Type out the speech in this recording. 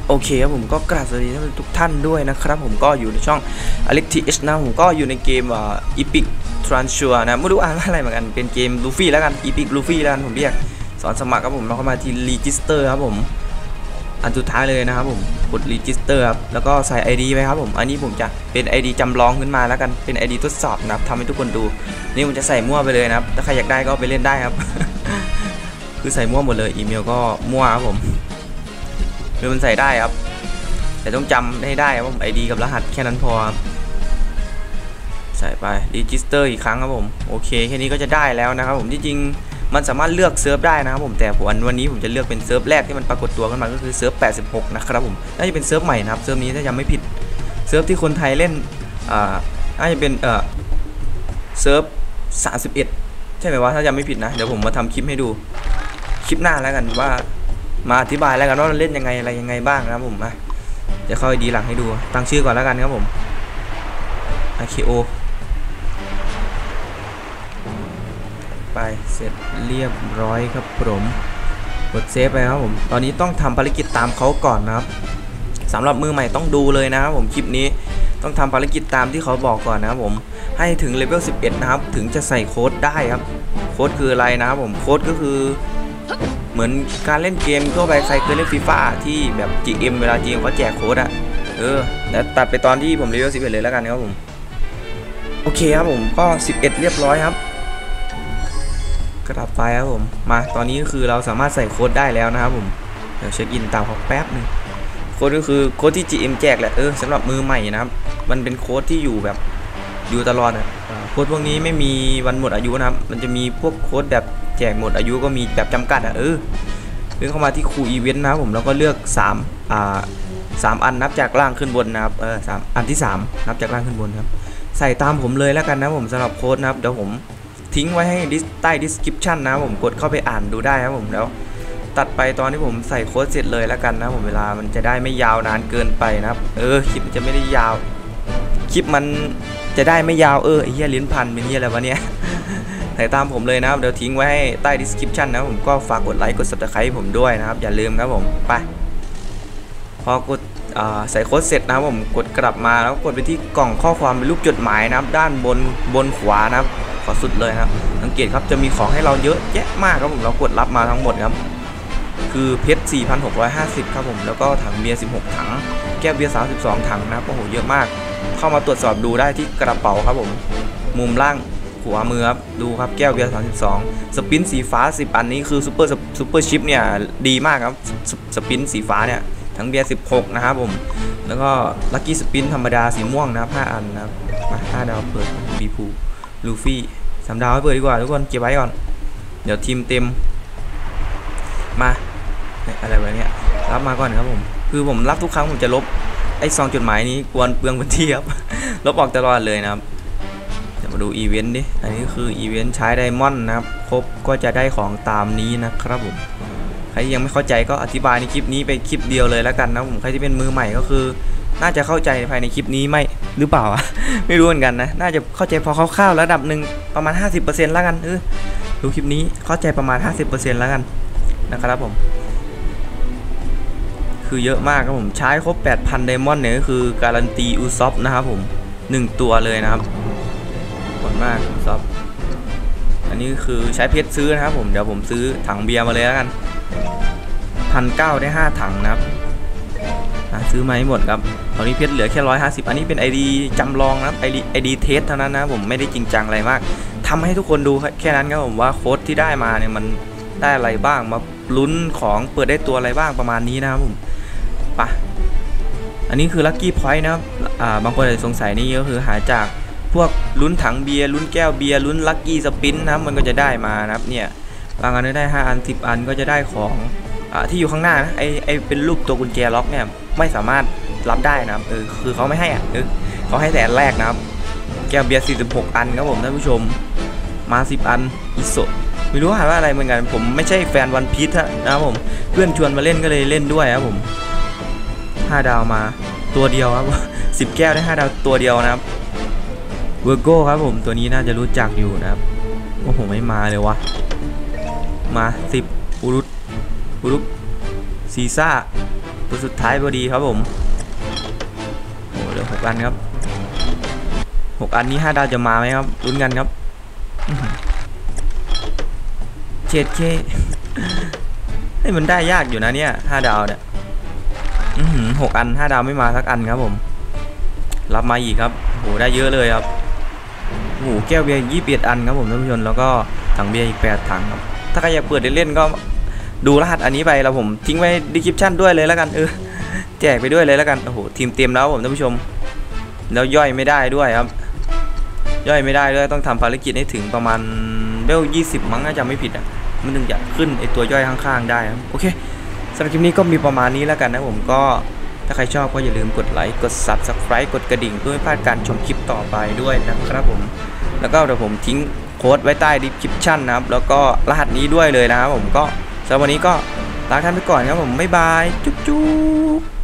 โอเคครับผมก็กราบสวัสดีทุกท่านด้วยนะครับผมก็อยู่ในช่อง Alex TH นะผมก็อยู่ในเกมEpic Transfer นะไม่รู้อ่านว่าอะไรเหมือนกันเป็นเกมลูฟี่แล้วกัน Epic ลูฟี่แล้วกันผมเรียกสอนสมัครครับผมเราเข้ามาที่ Register ครับผมอันสุดท้ายเลยนะครับผมกด Register ครับแล้วก็ใส่ ID ไปครับผมอันนี้ผมจะเป็น ID จำลองขึ้นมาแล้วกันเป็น ID ทดสอบนะครับทำให้ทุกคนดูนี่ผมจะใส่มั่วไปเลยนะครับถ้าใครอยากได้ก็ไปเล่นได้ครับ คือใส่มั่วหมดเลยอีเมลก็มั่วครับผมคือมันใส่ได้ครับแต่ต้องจำให้ได้ครับผม ID กับรหัสแค่นั้นพอครับใส่ไป Register อีกครั้งครับผมโอเคแค่นี้ก็จะได้แล้วนะครับผมที่จริงมันสามารถเลือกเซิร์ฟได้นะครับผมแต่วันนี้ผมจะเลือกเป็นเซิร์ฟแรกที่มันปรากฏตัวขึ้นมาก็คือเซิร์ฟ86นะครับผมน่าจะเป็นเซิร์ฟใหม่นะครับเซิร์ฟนี้ถ้าจำไม่ผิดเซิร์ฟที่คนไทยเล่นน่าจะเป็นเซิร์ฟ31ใช่ไหมวะถ้าจำไม่ผิดนะเดี๋ยวผมมาทำคลิปให้ดูคลิปหน้าแล้วกันว่ามาอธิบายแล้วกันว่าเล่นยังไงอะไรยังไงบ้างนะครับผมจะเข้าดีหลังให้ดูตั้งชื่อก่อนแล้วกันครับผม AKO ไปเสร็จเรียบร้อยครับผมกดเซฟไปครับผมตอนนี้ต้องทำภารกิจตามเขาก่อนนะครับสำหรับมือใหม่ต้องดูเลยนะครับผมคลิปนี้ต้องทำภารกิจตามที่เขาบอกก่อนนะครับผมให้ถึงเลเวล11นะครับถึงจะใส่โค้ดได้ครับโค้ดคืออะไรนะครับผมโค้ดก็คือเหมือนการเล่นเกมทั่วไปใครเคยเล่นฟีฟ่าที่แบบ GM เวลา GM เขาแจกโค้ดอะแล้วตัดไปตอนที่ผมเลเวล11เลยแล้วกันครับผมโอเคครับผมก็11เรียบร้อยครับกระดับไปครับผมมาตอนนี้คือเราสามารถใส่โค้ดได้แล้วนะครับผมเดี๋ยวเช็คอินตามเขาแป๊บนึงโค้ดก็คือโค้ดที่ GM แจกแหละสำหรับมือใหม่นะครับมันเป็นโค้ดที่อยู่แบบอยู่ตลอดโค้ดพวกนี้ไม่มีวันหมดอายุนะครับมันจะมีพวกโค้ดแบบแจกหมดอายุก็มีแบบจำกัดเลือกเข้ามาที่คูอีเวนต์นะครับผมแล้วก็เลือก3อันนับจากล่างขึ้นบนนะครับ3อันที่3นับจากล่างขึ้นบนครับใส่ตามผมเลยแล้วกันนะผมสำหรับโค้ดนะครับเดี๋ยวผมทิ้งไว้ให้ใต้ description นะผมกดเข้าไปอ่านดูได้ครับผมแล้วตัดไปตอนที่ผมใส่โค้ดเสร็จเลยแล้วกันนะผมเวลามันจะได้ไม่ยาวนานเกินไปนะครับคลิปมันจะไม่ได้ยาวคลิปมันจะได้ไม่ยาวไอ้เหี้ยลิ้นพันเป็นเหี้ยอะไรวะเนี่ยใส่ตามผมเลยนะครับเดี๋ยวทิ้งไว้ให้ใต้ description นะผมก็ฝากกดไลค์กด subscribe ผมด้วยนะครับอย่าลืมครับผมไปพอกดใส่โค้ดเสร็จนะครับผมกดกลับมาแล้วกดไปที่กล่องข้อความเป็นรูปจดหมายนะครับด้านบนขวานะครับขอสุดเลยครับสังเกตครับจะมีของให้เราเยอะแยะมากครับผมเรากดรับมาทั้งหมดครับคือเพชร 4,650 ครับผมแล้วก็ถังเบียร์16ถังแก้วเบียร์32ถังนะครับโอ้โหเยอะมากเข้ามาตรวจสอบดูได้ที่กระเป๋าครับผมมุมล่างขวามือครับดูครับแก้วเบียร์32สปินสีฟ้า10อันนี้คือซูเปอร์ชิปเนี่ยดีมากครับสปินสีฟ้าเนี่ยถังเบียร์16นะครับผมแล้วก็ลัคกี้สปินธรรมดาสีม่วงนะครับ5อันนะครับมา5ดาวเปิดบีพูลูฟี่3ดาวให้เปิดดีกว่าทุกคนเก็บไว้ก่อนเดี๋ยวทีมเต็มมาอะไรวะเนี่ยรับมาก่อนครับผมคือผมรับทุกครั้งผมจะลบไอ้ซองจดหมายนี้กวนเปลืองพื้นที่ครับ ลบออกตลอดเลยนะครับเดี๋ยวมาดูอีเวนต์ดิอันนี้คืออีเวนต์ใช้ไดมอนด์นะครับครบก็จะได้ของตามนี้นะครับผมใครยังไม่เข้าใจก็อธิบายในคลิปนี้ไปคลิปเดียวเลยแล้วกันนะผมใครที่เป็นมือใหม่ก็คือน่าจะเข้าใจภายในคลิปนี้ไม่หรือเปล่า ไม่รู้เหมือนกันนะน่าจะเข้าใจพอคร่าวๆระดับหนึ่งประมาณ 50% แล้วกันดูคลิปนี้เข้าใจประมาณ 50% แล้วกันนะครับผมคือเยอะมากครับผมใช้ครบ 8,000 ไดมอนด์เนี่ยก็คือการันตีอูซอฟนะครับผม1ตัวเลยนะครับขอบคุณมากอูซอฟอันนี้คือใช้เพชรซื้อนะครับผมเดี๋ยวผมซื้อถังเบียร์มาเลยแล้วกัน 1,900 ได้5ถังนะครับซื้อมาให้หมดครับตอนนี้เพชรเหลือแค่150อันนี้เป็น ID จำลองนะครับ ID เทสเท่านั้นนะผมไม่ได้จริงจังอะไรมากทำให้ทุกคนดูแค่นั้นครับผมว่าโค้ดที่ได้มาเนี่ยมันได้อะไรบ้างมาลุ้นของเปิดได้ตัวอะไรบ้างประมาณนี้นะครับผมปะอันนี้คือลัคกี้พอยต์นะครับบางคนอาจจะสงสัยนี่ก็คือหาจากพวกลุ้นถังเบียร์ลุ้นแก้วเบียร์ลุ้นลัคกี้สปินนะครับมันก็จะได้มานะครับเนี่ยบางอันได้5อัน10อันก็จะได้ของที่อยู่ข้างหน้านะไอเป็นรูปตัวกุญแจล็อกเนี่ยไม่สามารถรับได้นะครับคือเขาไม่ให้เขาให้แต่แรกนะครับแก้วเบียร์46อันครับผมท่านผู้ชมมา10อันอิโซไม่รู้ว่าอะไรเหมือนกันผมไม่ใช่แฟนวันพีชนะครับผมเพื่อนชวนมาเล่นก็เลยเล่นด้วยครับผม5ดาวมาตัวเดียวครับ10แก้วได้5ดาวตัวเดียวนะครับเวอร์โก้ครับผมตัวนี้น่าจะรู้จักอยู่นะครับโอ้โหไม่มาเลยวะมา10อุรุซีซ่าตัวสุดท้ายพอดีครับผมโอ้เหลือ6 อันครับ6 อันนี้5 ดาวจะมาไหมครับลุ้นกันครับ7K เฮ้ยมันได้ยากอยู่นะเนี่ย5 ดาวเนี่ย6 อัน5 ดาวไม่มาสักอันครับผมรับมาอีกครับโหได้เยอะเลยครับโหแก้วเบียร์21 อันครับผมท่านผู้ชมแล้วก็ถังเบียร์อีก8 ถังครับถ้าใครอยากเปิดเล่นก็ดูรหัสอันนี้ไปแล้วผมทิ้งไว้ดีคริปชั่นด้วยเลยแล้วกันแจกไปด้วยเลยแล้วกันโอ้โหทีมเต็มแล้วผมท่านผู้ชมแล้วย่อยไม่ได้ด้วยครับย่อยไม่ได้ด้วยต้องทำภารกิจให้ถึงประมาณเบล20มั้งถ้าจำไม่ผิดอ่ะมันถึงจะขึ้นไอตัวย่อยข้างๆได้ครับโอเคสำหรับคลิปนี้ก็มีประมาณนี้แล้วกันนะผมก็ถ้าใครชอบก็อย่าลืมกดไลค์กด Subscribe กดกระดิ่งเพื่อไม่พลาดการชมคลิปต่อไปด้วยนะครับผมแล้วก็เดี๋ยวผมทิ้งโค้ดไว้ใต้ดีคริปชั่นนะครับแล้วก็รหัสนี้ด้วยเลยนะครับผมก็สำหรับวันนี้ก็ลาท่านไปก่อนครับผมบ๊ายบายจุ๊บ